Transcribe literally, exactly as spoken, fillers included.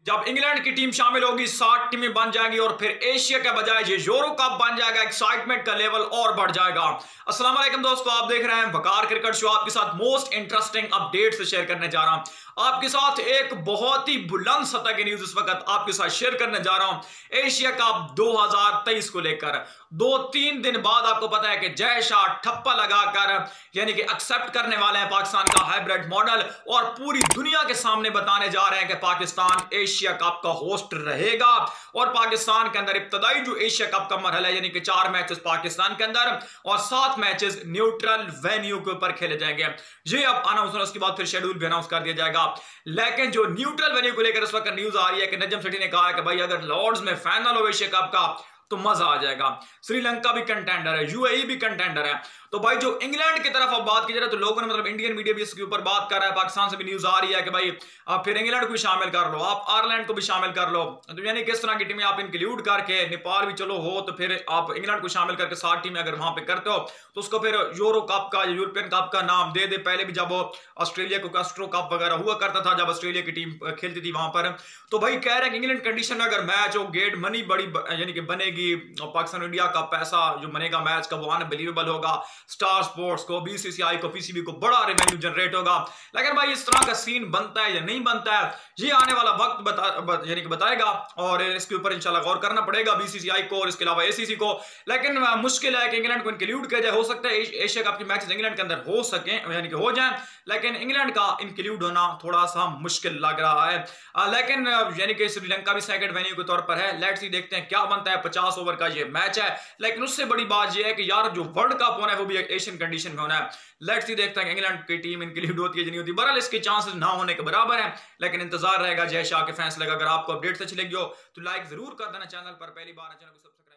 जब इंग्लैंड की टीम शामिल होगी साठ टीमें बन जाएंगी और फिर एशिया के बजाय ये यूरो कप बन जाएगा। एक्साइटमेंट का लेवल और बढ़ जाएगा। अस्सलाम वालेकुम दोस्तों, आप देख रहे हैं वकार क्रिकेट शो। आपके साथ मोस्ट इंटरेस्टिंग अपडेट्स शेयर करने जा रहा हूं। आपके साथ एक बहुत ही बुलंद सतह की न्यूज इस वक्त आपके साथ शेयर करने जा रहा हूं। एशिया कप दो हज़ार तेईस को लेकर दो तीन दिन बाद आपको पता है कि जय शाह ठप्पा लगाकर यानी कि एक्सेप्ट करने वाले हैं पाकिस्तान का हाइब्रिड मॉडल और पूरी दुनिया के सामने बताने जा रहे हैं कि पाकिस्तान एशिया कप का होस्ट रहेगा। और पाकिस्तान के अंदर इब्तदाई जो एशिया कप का मरहला है यानी कि चार मैचेस पाकिस्तान के अंदर और सात मैचेस न्यूट्रल वेन्यू के ऊपर खेले जाएंगे। ये अब अनाउंस होने उसके बाद फिर शेड्यूल भी अनाउंस कर दिया जाएगा। लेकिन जो न्यूट्रल वेन्यू को लेकर इस वक्त न्यूज आ रही है कि नजम सेठी ने कहा है कि भाई अगर लॉर्ड्स में फाइनल हो एशिया कप का तो मजा आ जाएगा। श्रीलंका भी कंटेंडर है, यूएई भी कंटेंडर है। तो भाई जो इंग्लैंड की तरफ अब बात की जाए तो लोगों ने मतलब इंडियन मीडिया भी इसके ऊपर बात कर रहा है, पाकिस्तान से भी न्यूज आ रही है कि भाई आप फिर इंग्लैंड को भी शामिल कर लो, आप आयरलैंड को भी शामिल कर लो। तो यानी किस तरह की टीमें आप इंक्लूड करके नेपाल भी चलो हो तो फिर आप इंग्लैंड को शामिल करके सात टीमें अगर वहां पे करते हो तो उसको फिर यूरो कप का यूरोपियन कप का नाम दे दे। पहले भी जब ऑस्ट्रेलिया को कैस्ट्रो कप वगैरह हुआ करता था जब ऑस्ट्रेलिया की टीम खेलती थी वहां पर, तो भाई कह रहे हैं कि इंग्लैंड कंडीशन में अगर मैच हो गेट मनी बड़ी यानी कि बनेगी और पाकिस्तान इंडिया का पैसा जो बनेगा मैच का वो अनबिलीवेबल होगा। स्टार स्पोर्ट्स को, बीसीसीआई को, पीसीबी को बड़ा रेवेन्यू जनरेट होगा। लेकिन भाई इस तरह का सीन बनता है या नहीं बनता है ये आने वाला वक्त बता यानी कि बताएगा और इसके ऊपर इंशाल्लाह गौर करना पड़ेगा बीसीसीआई को और इसके अलावा एसीसी को। लेकिन मुश्किल है कि इंग्लैंड को इंक्लूड किया जाए। हो सकता है एशिया कप के मैचेस इंग्लैंड के अंदर हो सके यानी कि हो जाए, लेकिन इंग्लैंड का इंक्लूड होना थोड़ा सा मुश्किल लग रहा है। लेकिन यानी कि श्रीलंका भी सेकंड वेन्यू के तौर पर है। लेट्स सी देखते हैं क्या बनता है। पचास ओवर का ये मैच है, लेकिन उससे बड़ी बात यह है कि यार जो वर्ल्ड कप होना है वो भी एशियन कंडीशन में होना है। लेट्स सी देखते हैं कि इंग्लैंड की टीम इंक्लूड होती है नहीं होती। बहरहाल इसके चांसेस ना होने के बराबर है, लेकिन इंतजार रहेगा जय शाह के फैसले का। अगर आपको अपडेट अच्छी लगी हो तो लाइक जरूर कर देना। चैनल पर पहली बार चैनल को सब्सक्राइब